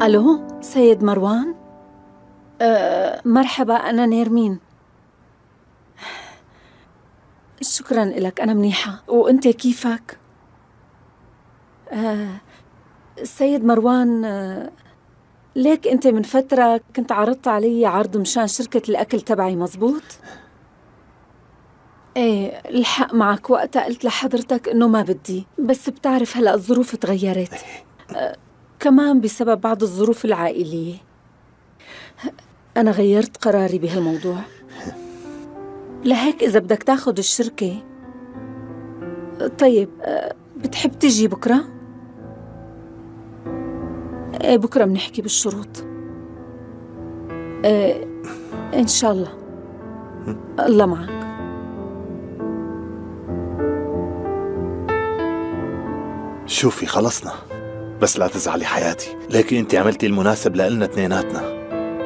ألو سيد مروان؟ مرحبا، أنا نيرمين. شكراً لك، أنا منيحة. وأنت كيفك؟ سيد مروان، ليك أنت من فترة كنت عرضت علي عرض مشان شركة الأكل تبعي، مزبوط؟ ايه الحق معك، وقتها قلت لحضرتك إنه ما بدي، بس بتعرف هلأ الظروف تغيرت، كمان بسبب بعض الظروف العائلية. أنا غيرت قراري بهالموضوع، لهيك إذا بدك تاخد الشركة. طيب بتحب تجي بكرة؟ ايه بكرة بنحكي بالشروط. ايه إن شاء الله. الله معك. شوفي خلصنا، بس لا تزعلي حياتي، لكن انت عملتي المناسب لإلنا اثنيناتنا.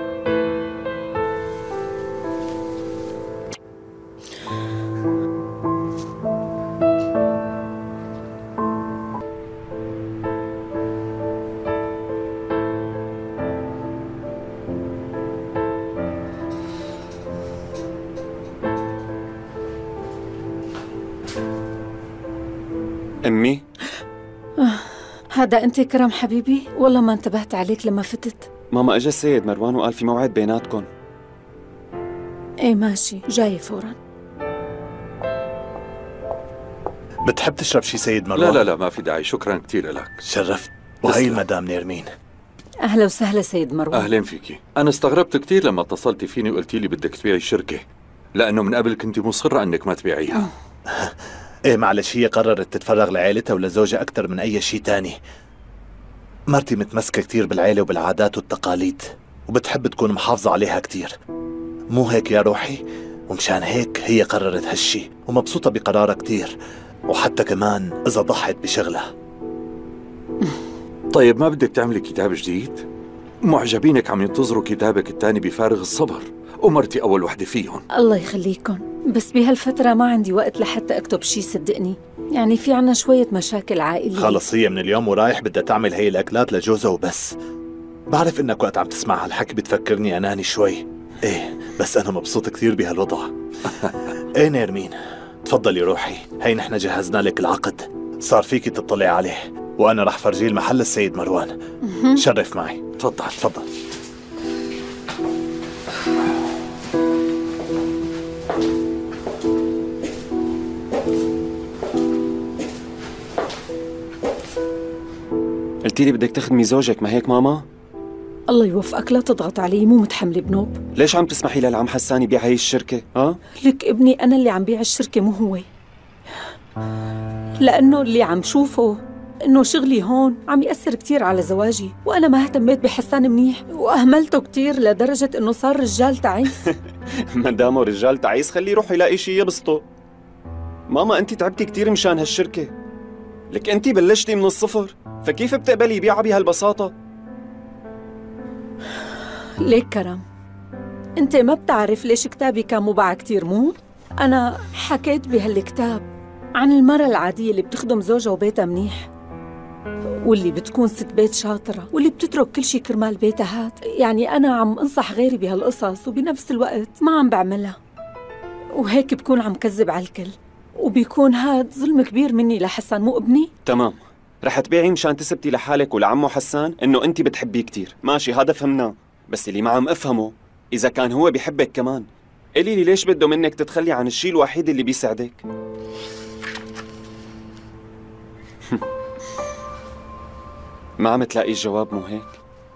أمي؟ هذا أنت كرم حبيبي؟ والله ما انتبهت عليك لما فتت. ماما أجا السيد مروان وقال في موعد بيناتكم. ايه ماشي، جاي فورا. بتحب تشرب شي سيد مروان؟ لا ما في داعي، شكرا كثير لك. شرفت. وهي المدام نيرمين. أهلا وسهلا سيد مروان. أهلين فيكي. أنا استغربت كثير لما اتصلتي فيني وقلتي لي بدك تبيعي الشركة، لأنه من قبل كنتي مصرة أنك ما تبيعيها. ايه معلش، هي قررت تتفرغ لعائلتها ولزوجها أكثر من أي شيء تاني. مرتي متمسكة كثير بالعائلة وبالعادات والتقاليد، وبتحب تكون محافظة عليها كثير، مو هيك يا روحي؟ ومشان هيك هي قررت هالشي، ومبسوطة بقرارها كثير، وحتى كمان إذا ضحت بشغلها. طيب ما بدك تعملي كتاب جديد؟ معجبينك عم ينتظروا كتابك الثاني بفارغ الصبر، ومرتي أول وحدة فيهم. الله يخليكم، بس بهالفترة ما عندي وقت لحتى أكتب شي، صدقني، يعني في عنا شوية مشاكل عائلية. خلص هي من اليوم ورايح بدها تعمل هي الأكلات لجوزها وبس. بعرف إنك وقت عم تسمع هالحكي بتفكرني أناني شوي، إيه بس أنا مبسوط كثير بهالوضع. إيه نيرمين، تفضلي روحي، هي نحن جهزنا لك العقد، صار فيكي تطلعي عليه، وأنا رح فرجيه المحل السيد مروان. شرف معي. تفضل تفضل. قلتي لي بدك تخدمي زوجك، ما هيك ماما؟ الله يوفقك، لا تضغط علي، مو متحملة بنوب. ليش عم تسمحي للعم حسان يبيع هي الشركة؟ لك ابني، أنا اللي عم بيع الشركة مو هو، لأنه اللي عم شوفه إنه شغلي هون عم يأثر كتير على زواجي، وأنا ما اهتميت بحسان منيح وأهملته كتير لدرجة إنه صار رجال تعيس. ما دامه رجال تعيس خليه يروح يلاقي شيء يبسطه. ماما أنت تعبتي كتير مشان هالشركة، لك أنت بلشتي من الصفر، فكيف بتقبلي يبيعها بهالبساطة؟ ليك كرم، أنت ما بتعرف ليش كتابي كان مباع كتير، مو؟ أنا حكيت بهالكتاب عن المرأة العادية اللي بتخدم زوجها وبيتها منيح، واللي بتكون ست بيت شاطرة، واللي بتترك كل شي كرمال بيتها هاد. يعني أنا عم أنصح غيري بهالقصص وبنفس الوقت ما عم بعملها، وهيك بكون عم كذب على الكل، وبيكون هاد ظلم كبير مني لحسان، مو ابني؟ تمام، رح تبيعي مشان تثبتي لحالك ولعمو حسان إنه أنت بتحبيه كتير، ماشي هذا فهمناه، بس اللي ما عم أفهمه إذا كان هو بيحبك كمان، قولي لي ليش بده منك تتخلي عن الشيء الوحيد اللي بيسعدك؟ ما عم تلاقي الجواب، مو هيك؟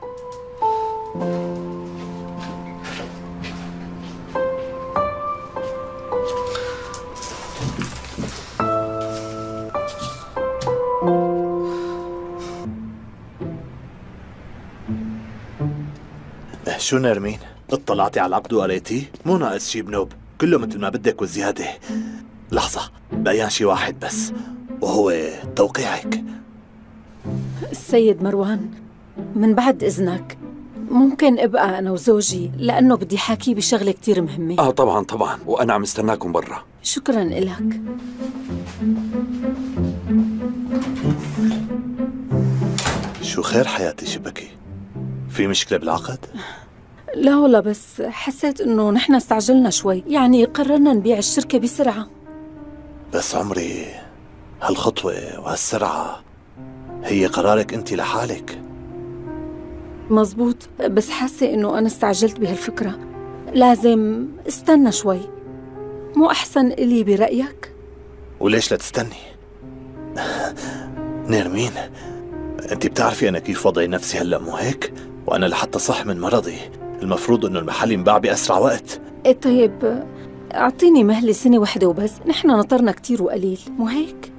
شو نيرمين؟ اطلعتي على العقد وقريتيه؟ مو ناقص شي بنوب، كله مثل ما بدك وزيادة. لحظة، بقيان شي واحد بس، وهو توقيعك. السيد مروان، من بعد إذنك ممكن أبقى أنا وزوجي، لأنه بدي حاكيه بشغلة كتير مهمة. طبعا، وأنا عم استناكم برا. شكراً إلك. شو خير حياتي شبكي؟ في مشكلة بالعقد؟ لا والله، بس حسيت إنه نحن استعجلنا شوي، يعني قررنا نبيع الشركة بسرعة. بس عمري، هالخطوة وهالسرعة هي قرارك أنت لحالك. مزبوط، بس حاسة إنه أنا استعجلت بهالفكرة. لازم استنى شوي، مو أحسن إلي برأيك؟ وليش لا تستني؟ نيرمين، أنت بتعرفي أنا كيف وضعي نفسي هلأ، مو هيك؟ وأنا لحتى صح من مرضي المفروض إنه المحل ينباع بأسرع وقت. إيه طيب، أعطيني مهلة سنة واحدة وبس، نحن نطرنا كتير وقليل، مو هيك؟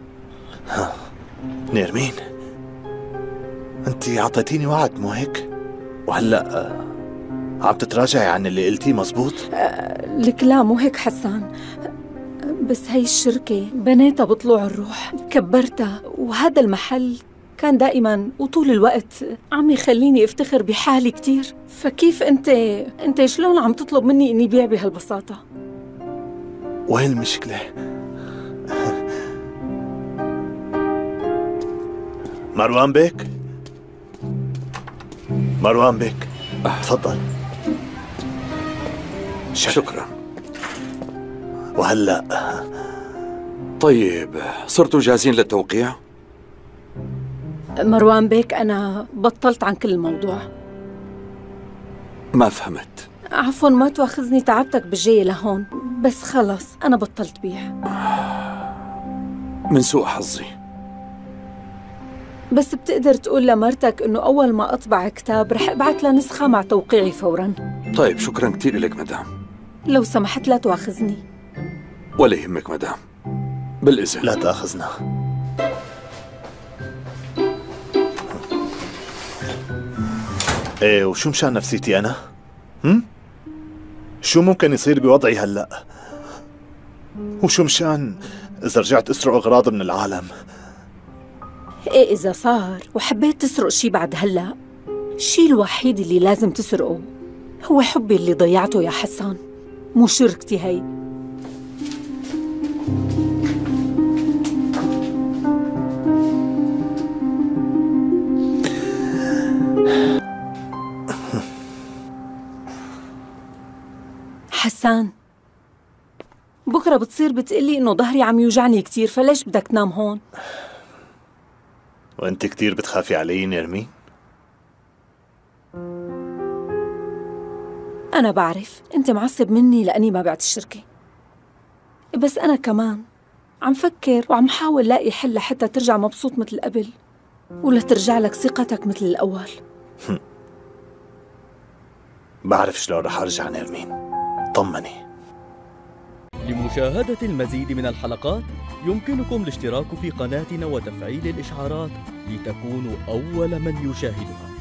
نيرمين، أنت عطيتيني وعد، مو هيك؟ وهلأ عم تتراجعي عن اللي قلتيه، مزبوط؟ لك لا، مو هيك حسان، بس هاي الشركة بنيتها بطلوع الروح، كبرتها، وهذا المحل كان دائما وطول الوقت عم يخليني افتخر بحالي كتير. فكيف انت شلون عم تطلب مني اني بيع بهالبساطة؟ وين المشكلة؟ مروان بيك، مروان بيك، تفضل. شكرا. وهلأ طيب، صرتوا جاهزين للتوقيع؟ مروان بيك، أنا بطلت عن كل الموضوع. ما فهمت. عفواً، ما تواخذني، تعبتك بالجاية لهون، بس خلص أنا بطلت بيع. من سوء حظي. بس بتقدر تقول لمرتك إنه أول ما أطبع كتاب رح أبعت لها نسخة مع توقيعي فوراً. طيب، شكرا كثير لك مدام. لو سمحت لا تواخذني. ولا يهمك مدام، بالإذن. لا تأخذنا. ايه، وشو مشان نفسيتي أنا؟ شو ممكن يصير بوضعي هلأ؟ وشو مشان إذا رجعت أسرق أغراض من العالم؟ إيه، إذا صار وحبيت تسرق شي بعد هلأ، الشي الوحيد اللي لازم تسرقه هو حبي اللي ضيعته يا حسان، مو شركتي هي. حسان، بكرة بتصير بتقلي إنه ظهري عم يوجعني كتير، فليش بدك تنام هون؟ وأنت كتير بتخافي علي نيرمين؟ أنا بعرف أنت معصب مني لأني ما بعت الشركة، بس أنا كمان عم فكر وعم حاول لاقي حل لحتى ترجع مبسوط مثل قبل، ولا ترجع لك ثقتك مثل الأول. بعرف شلون رح أرجع نيرمين، طمني. لمشاهدة المزيد من الحلقات يمكنكم الاشتراك في قناتنا وتفعيل الإشعارات لتكونوا أول من يشاهدها.